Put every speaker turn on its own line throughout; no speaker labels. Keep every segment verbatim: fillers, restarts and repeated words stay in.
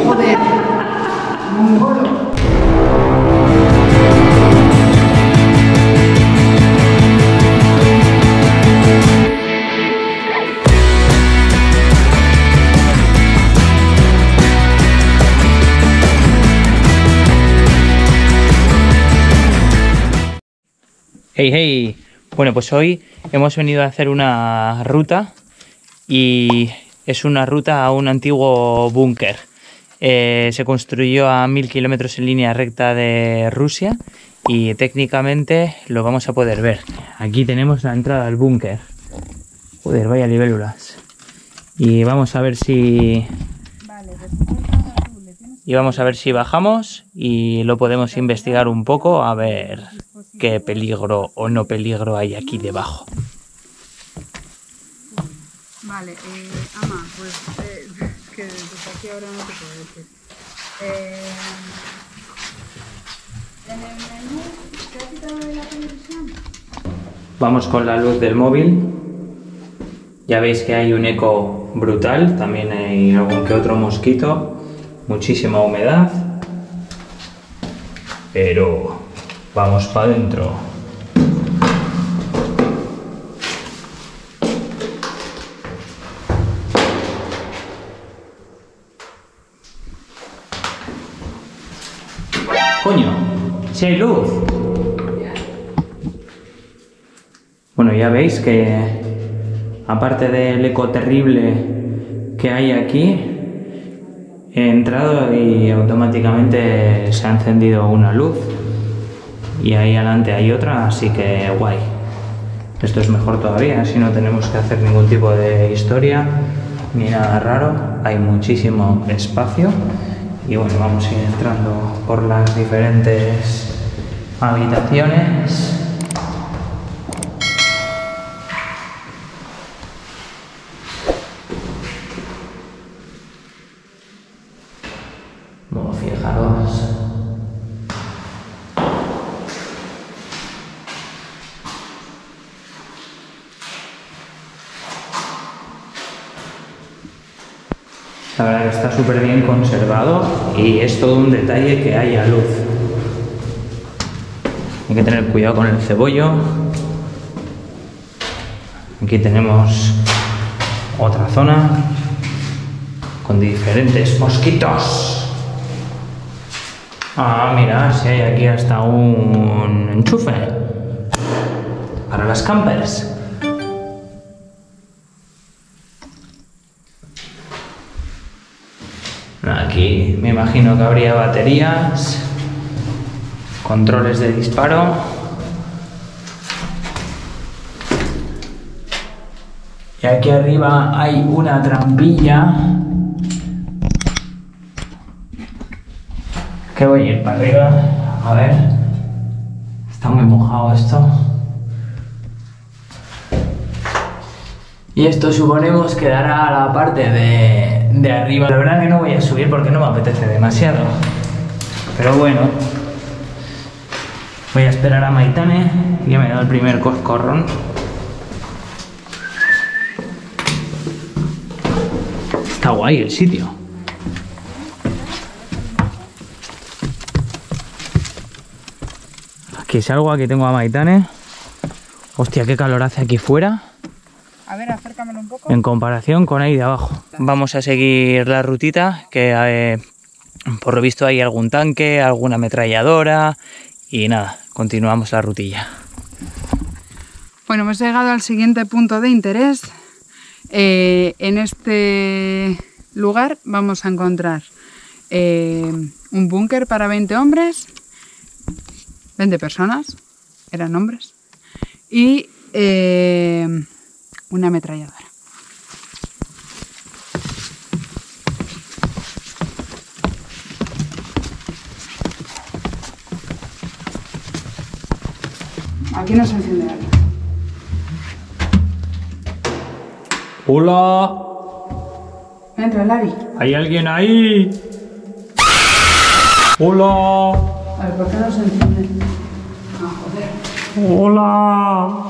joder. Mongolo.
Hey, hey. Bueno, pues hoy hemos venido a hacer una ruta y es una ruta a un antiguo búnker. Eh, se construyó a mil kilómetros en línea recta de Rusia y técnicamente lo vamos a poder ver. Aquí tenemos la entrada al búnker. Joder, vaya libélulas. Y vamos a ver si... Y vamos a ver si bajamos y lo podemos investigar un poco a ver qué peligro o no peligro hay aquí debajo.
Vale, eh, Ama, pues eh, es que desde aquí ahora no te puedo decir. Eh, en el menú, ¿te ha quitado de la televisión?
Vamos con la luz del móvil. Ya veis que hay un eco brutal, también hay algún que otro mosquito, muchísima humedad, pero vamos para adentro. Coño, si hay luz. Bueno, ya veis que aparte del eco terrible que hay aquí, he entrado y automáticamente se ha encendido una luz y ahí adelante hay otra, así que guay. Esto es mejor todavía, así no tenemos que hacer ningún tipo de historia ni nada raro. Hay muchísimo espacio y bueno, vamos a ir entrando por las diferentes habitaciones. Bueno, fijaros. La verdad que está súper bien conservado y es todo un detalle que haya luz. Hay que tener cuidado con el cebollo. Aquí tenemos otra zona con diferentes mosquitos. Ah, mira, si hay aquí hasta un enchufe para las campers. Aquí me imagino que habría baterías, controles de disparo. Y aquí arriba hay una trampilla. Que voy a ir para arriba. A ver. Está muy mojado esto. Y esto suponemos que dará a la parte de, de arriba. La verdad que no voy a subir porque no me apetece demasiado. Pero bueno. Voy a esperar a Maitane, que me da el primer coscorrón. Está guay el sitio. Aquí salgo, aquí tengo a Maitane. Hostia, qué calor hace aquí fuera.
A ver, acércamelo un poco.
En comparación con ahí de abajo. Vamos a seguir la rutita, que eh, por lo visto hay algún tanque, alguna ametralladora y nada, continuamos la rutilla.
Bueno, hemos llegado al siguiente punto de interés. Eh, en este lugar vamos a encontrar eh, un búnker para veinte hombres, veinte personas, eran hombres, y eh, una ametralladora. Aquí no se enciende la luz.
¡Hola!
Entra, Lari.
¿Hay alguien ahí? ¡Hola!
A ver, ¿por qué no se enciende? Ah, joder.
¡Hola!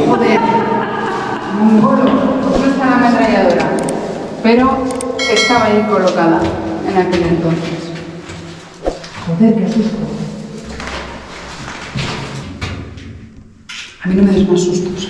Joder, mongolo, ¿dónde está la ametralladora? Pero estaba ahí colocada en aquel entonces. Joder, qué susto. A mí no me des más sustos.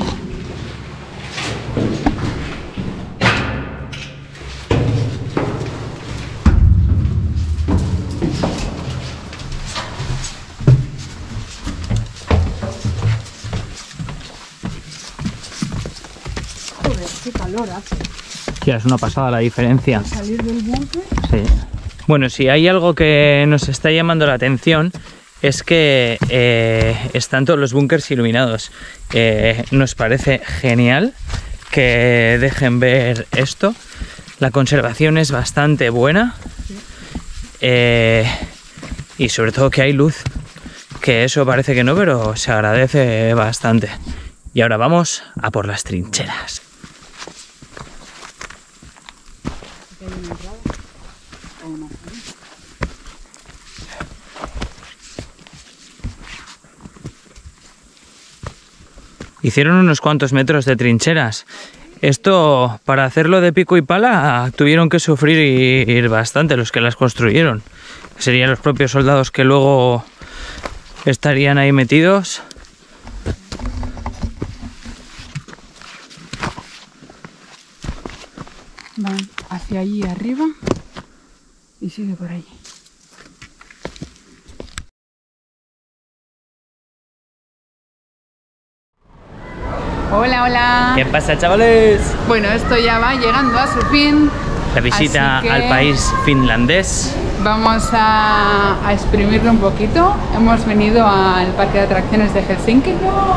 Joder, qué calor hace.
Ya, es una pasada la diferencia.
Salir del búnker.
Sí. Bueno, si hay algo que nos está llamando la atención es que eh, están todos los búnkers iluminados. Eh, nos parece genial que dejen ver esto. La conservación es bastante buena. Eh, y sobre todo que hay luz. Que eso parece que no, pero se agradece bastante. Y ahora vamos a por las trincheras. Hicieron unos cuantos metros de trincheras. Esto, para hacerlo de pico y pala, tuvieron que sufrir bastante los que las construyeron. Serían los propios soldados que luego estarían ahí metidos.
Van hacia allí arriba y sigue por allí. Hola, hola.
¿Qué pasa, chavales?
Bueno, esto ya va llegando a su fin.
La visita
así que
al país finlandés.
Vamos a, a exprimirlo un poquito. Hemos venido al parque de atracciones de Helsinki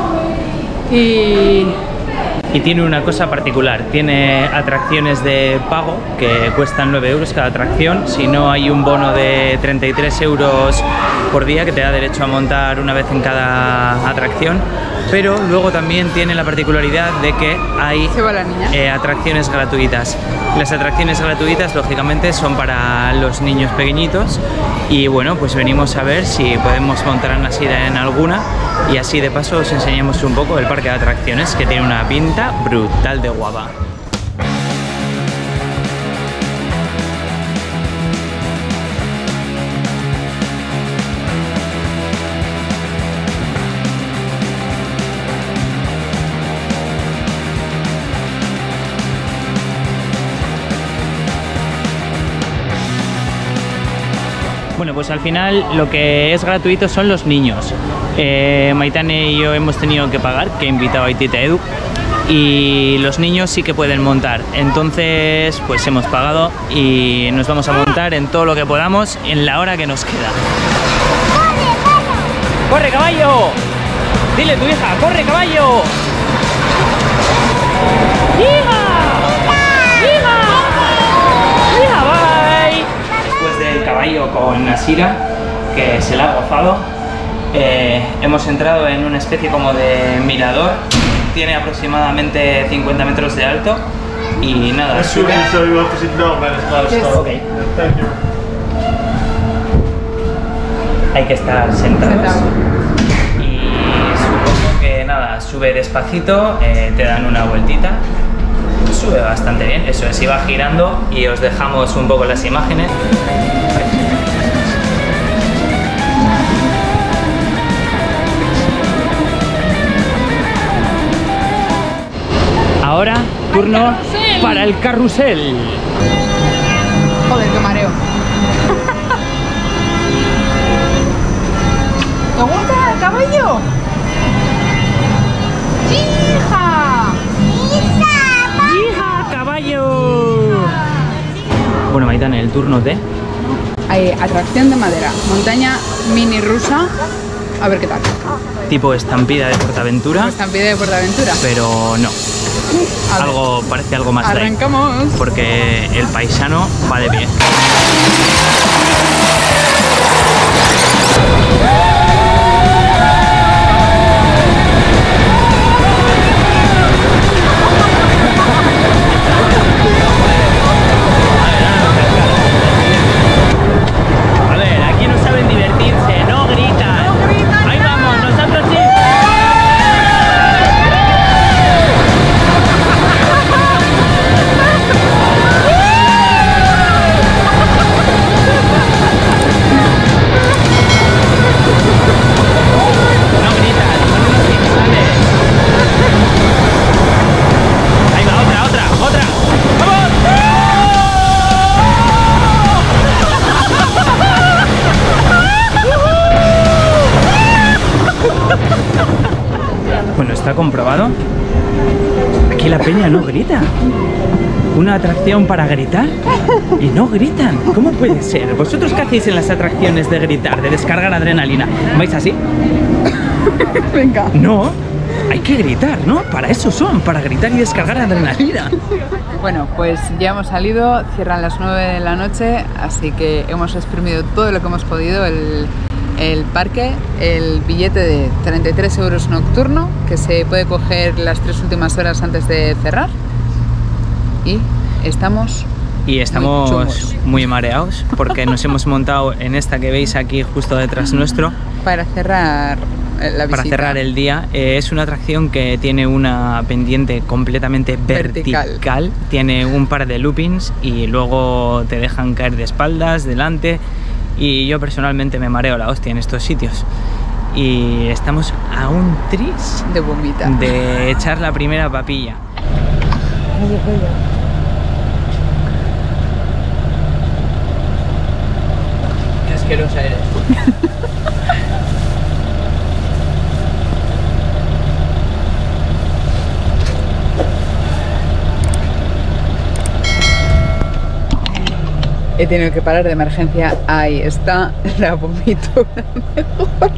y...
Y tiene una cosa particular, tiene atracciones de pago que cuestan nueve euros cada atracción, si no hay un bono de treinta y tres euros por día que te da derecho a montar una vez en cada atracción, pero luego también tiene la particularidad de que hay
¿Se va la niña?
eh, atracciones gratuitas. Las atracciones gratuitas lógicamente son para los niños pequeñitos y bueno, pues venimos a ver si podemos montar a Nasira en alguna y así de paso os enseñamos un poco el parque de atracciones que tiene una pinta brutal de guapa. Bueno, pues al final lo que es gratuito son los niños. Eh, Maitane y yo hemos tenido que pagar, que he invitado a Itita Edu, y los niños sí que pueden montar. Entonces, pues hemos pagado y nos vamos a montar en todo lo que podamos en la hora que nos queda. ¡Corre, caballo! Dile a tu hija, ¡corre, caballo! ¡Hija! ¡Hija! ¡Hija, bye! Después del caballo con Nasira, que se la ha gozado, eh, hemos entrado en una especie como de mirador. Tiene aproximadamente cincuenta metros de alto y nada, sube. Okay. Hay que estar sentados.
Sentado.
Y supongo que nada, sube despacito, eh, te dan una vueltita. Sube bastante bien, eso es, iba girando y os dejamos un poco las imágenes. Ahora, turno para el carrusel.
Joder, qué mareo. ¿Te gusta el caballo? ¡Hija!
¡Hija, caballo! Bueno, Maitane, el turno de...
Hay atracción de madera, montaña mini rusa. A ver qué tal.
tipo estampida de Portaventura.
Estampida de Portaventura.
Pero no.
A ver.
Algo, parece algo más light.
Arrancamos.
Porque el paisano va de pie. A ver, aquí no saben divertirse, no gritan. Ahí vamos, nosotros sí. está comprobado. Aquí la peña no grita. Una atracción para gritar y no gritan. ¿Cómo puede ser? ¿Vosotros qué hacéis en las atracciones de gritar, de descargar adrenalina? ¿Vais así?
Venga.
No, hay que gritar, ¿no? Para eso son, para gritar y descargar adrenalina.
Bueno, pues ya hemos salido, cierran las nueve de la noche, así que hemos exprimido todo lo que hemos podido. El, el parque, el billete de treinta y tres euros nocturno, que se puede coger las tres últimas horas antes de cerrar. Y estamos
Y estamos
muy,
muy mareados porque nos hemos montado en esta que veis aquí justo detrás nuestro.
Para cerrar la visita.
Para cerrar el día. Eh, es una atracción que tiene una pendiente completamente vertical. vertical. Tiene un par de loopings y luego te dejan caer de espaldas, delante. Y yo personalmente me mareo la hostia en estos sitios. Y estamos a un tris
de vomitar,
de echar la primera papilla. Qué asquerosa eres.
He tenido que parar de emergencia. Ahí está la vomitura mejor.